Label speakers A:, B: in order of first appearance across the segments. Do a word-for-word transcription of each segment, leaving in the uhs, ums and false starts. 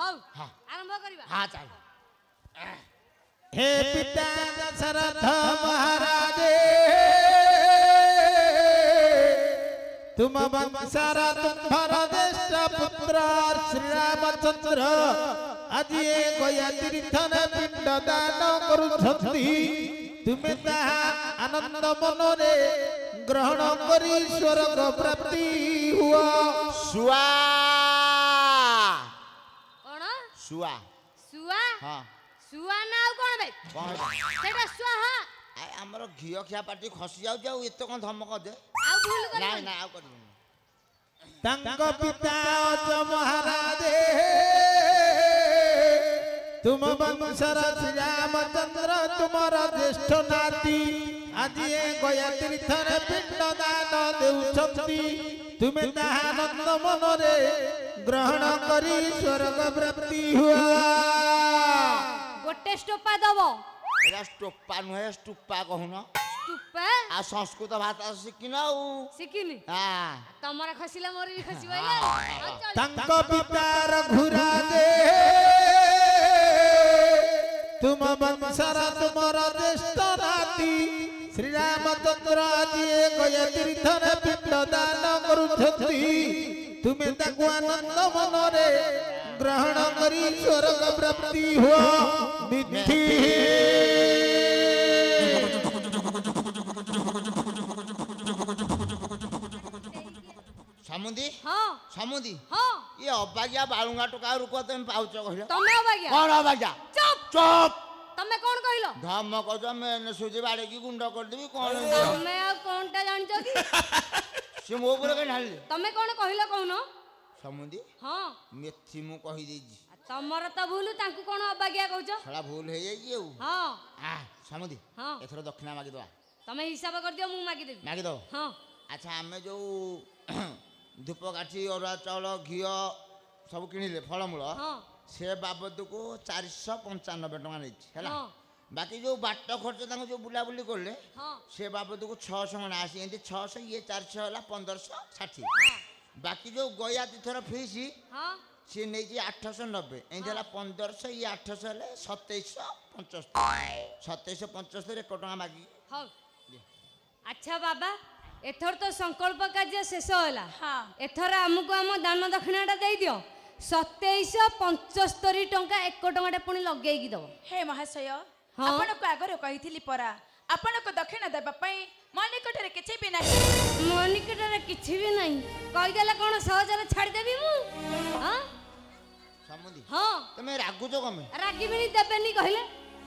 A: हौ आरंभ करिबा
B: हां चल
C: हे पिता दशरथ महाराज तुम वंशर तुम्हार ज्येष्ठ पुत्र श्री रामचंद्र आज ये गया तीर्थन पिंड दान करुछंती तुमे ताहा आनंद मनरे ग्रहण करी स्वर्ग प्राप्ति हुआ
B: सुआ
A: कोन
B: सुआ
A: सुआ
B: हां
A: सुआ नाउ कोन बे
B: कोन
A: सेटा सुआ हां
B: हमरो घियो खिया पाटी खसी जाउ जाउ एते कोन धमक दे
A: आ भूल कर
B: नाही नाही आ कर
C: तंक पिता अज महाराज तुम वंशर श्री रामचंद्र तुमर ज्येष्ठ नाती आज ये गया तीर्थन पिंड दान देउछंती तुमे ताहा आनंद मनरे ग्रहण करी स्वर्ग प्राप्ति हुआ
A: गोटे स्टोपा दबो
B: एरा स्टोपा नुहे स्टुपा कहून
A: स्टोपा
B: आ संस्कृत भाषा सिकिनौ
A: सिकिनी
B: हां
A: तमरा खसिला मोर भी खसी बइला
C: तंक पितार घुरा दे तुम वंशर तुमर ज्येष्ठ नाती श्री रामचंद्र आज ये गया तीर्थन पिंड दान करुछंती तुमे ताकु आनंद मनरे ग्रहण करी स्वर्ग प्राप्ति हुआ मिथि
B: समुदी
A: हां
B: समुदी
A: हां
B: ये अबागिया बालुंगा टोका रुको तुम पाउछ कहिलो
A: तमे अबागिया
B: कोन अबागिया
A: चुप
B: चुप
A: तमे कोन कहिलो
B: धमक जो मैं सुजी बाड़े की गुंडा कर देबी कोन
A: तमे आ कोनटा जानछो की
B: से मो ऊपर के ढाल
A: तमे कोन कहिलो कहूनो
B: समुदी
A: हां
B: मेथी मु कहि देजी
A: तमर त भूल तांकु कोन अबागिया कहउछो
B: थोड़ा भूल हे जाई की
A: हां
B: आ समुदी
A: हां
B: एथरो दक्षिणा मागी दवा
A: तमे हिसाब कर दियो मु मागी देबी
B: मागी दो
A: हां
B: अच्छा हमें जो धूपकाठी अरुआ चाउल घिओ सब किଣିले फलमूल
A: हां
B: से बाबद को चार सौ पंचानबे टका नहीं है
A: हां
B: बाकी जो बाट खर्च तांको जो बुला बुली करले
A: हां
B: से बाबद को छह सौ मना आसी एंती छह सौ ये चार सौ हला पंद्रह सौ साठ बाकी जो गया तीथर फीस
A: हां
B: से नहीं जी आठ सौ नब्बे एंती हला पंद्रह सौ ये आठ सौ हले सत्ताईस सौ पचहत्तर सत्ताईस सौ पचहत्तर एक टका मागी
A: हां अच्छा बाबा एथर तो संकल्प कार्य शेष होला
D: हाँ
A: एथर हमको आम दान दक्षिणाटा दे दियो सत्ताईस पंचस्तरी टंका एक टंकाटे पुणी लगेगी दब
D: हे महाशय
A: हाँ।
D: आपण को आगरे कहिथिली परा आपण को दक्षिणा देबा पई मन निकटरे किछि भी नाही
A: मो निकटरे किछि भी नहीं कहि देला कोन सहजरे छाड़ देबी मु हां
B: समुदी
A: हां
B: तमे रागु जो कमे
A: रागी बिनी देबेनी कहिले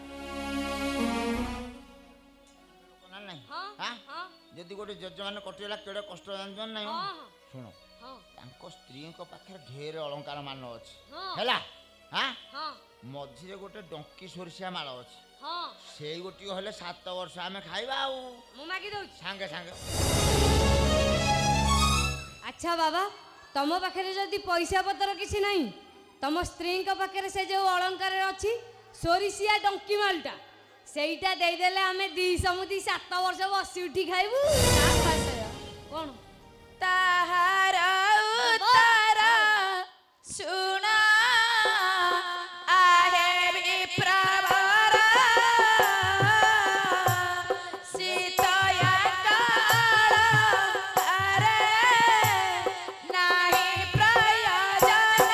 B: कोना नहीं
A: हां
B: हां
A: हां
B: जदि गोटे जजमान कटिला केड़े कष्ट जानजन नहीं
A: हां
B: सुनो
A: हां
B: तांको स्त्री को पाखे ढेर अलंकार मान अछि
A: हां
B: हैला हां
A: हां
B: मझिरे गोटे डंकी सोरसिया माळ अछि
A: हां
B: सेई गोटी हले सात वर्ष आमे खाइबा आ
A: मु मागी दउ
B: सांगे सांगे
A: अच्छा बाबा तम पाखे जदि पैसा पतर किसी नहीं तम स्त्री पाखे से जो अलंकार अच्छी सोरिसिया डंकी मालटा सेटा देदेले आमे दी समुदी सात वर्ष बसी उठी खाइबू कौन
D: ताहार उतार सुना आहे विप्रवर सीतया काळ अरे नाही प्रयोजन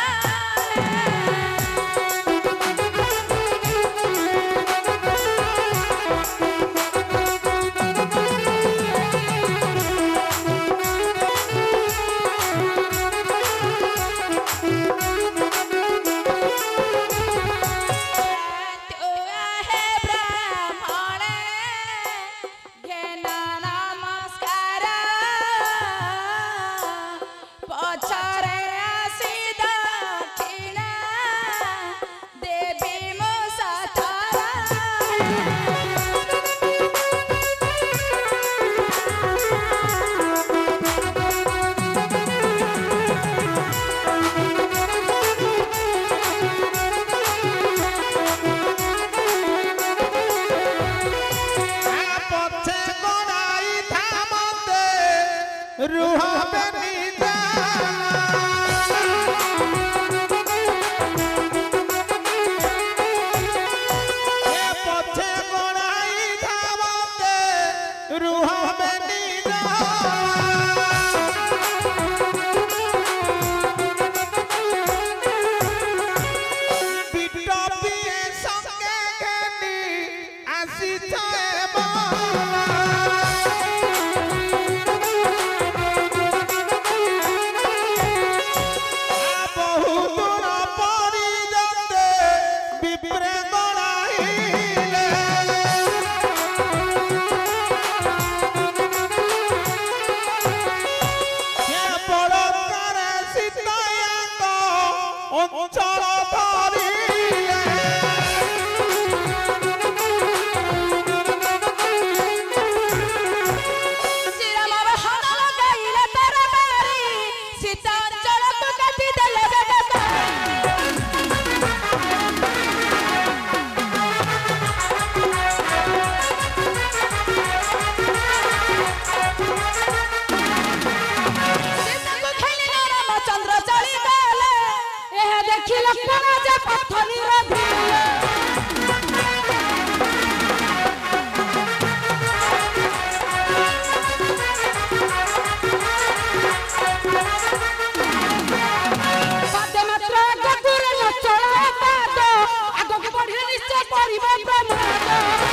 D: ଦେଖି ଲକ୍ଷ୍ମଣ ଯେ ପଥନିର ଧୀର ପାଦେ ମାତ୍ର ଗଦୁରେ ନଚଳ ପାଦ ଆଗକୁ ବଢିଲେ ନିଶ୍ଚୟ ପଡ଼ିବ ପ୍ରମାଦ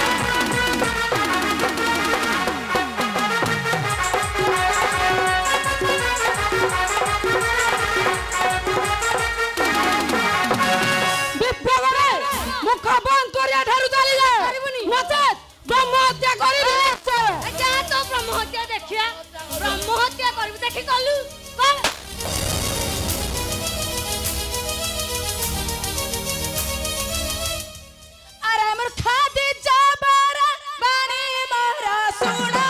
A: ब्रह्महत्या कर देखी कलु
D: अरे मूर्खा दी जाबारा बाणी मारा सुना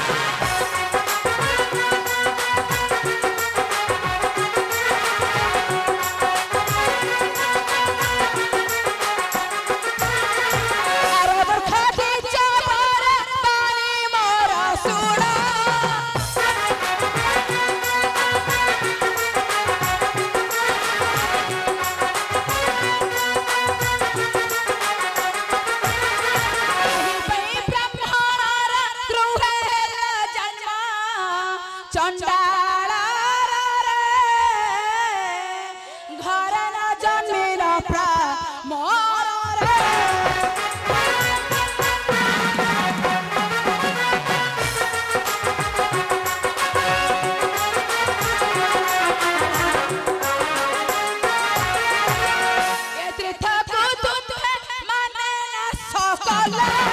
D: अरे मूर्खा दी जाबारा बाणी मारा सुना चंडाल घर न जन्मिल प्रा मोर तीर्थ को तुम्हें माने न सकल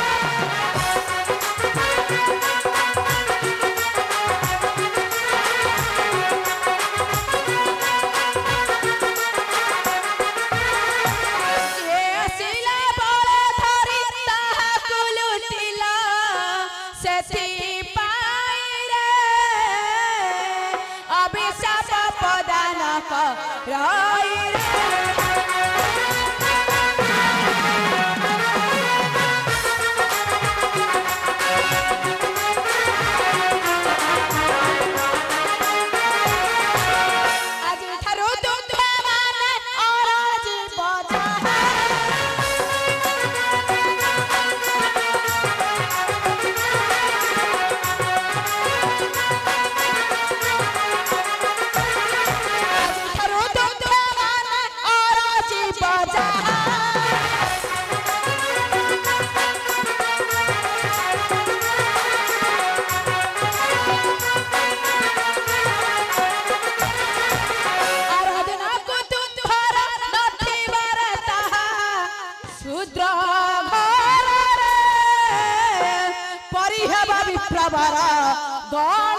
D: प्रभरा गण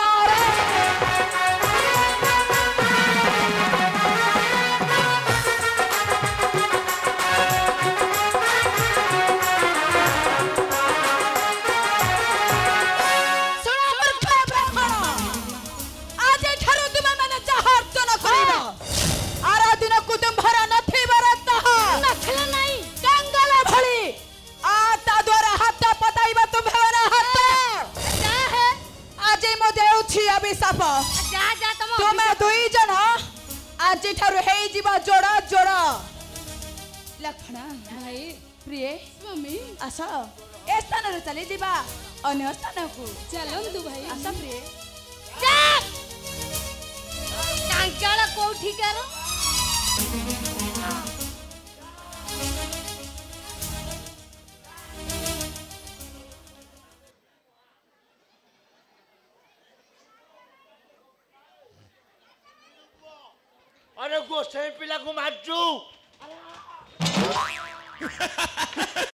D: तुम्हें दुई जन आज ठारू हे जीवा जोड़ा जोड़ा लखना भाई प्रिय मम्मी आस ए स्थान रे चली जीवा अन्य स्थान को
A: चलो दु भाई
D: आस प्रिय
A: कांकाला कोठी करो
E: अरे गोसाई पिला को मारजू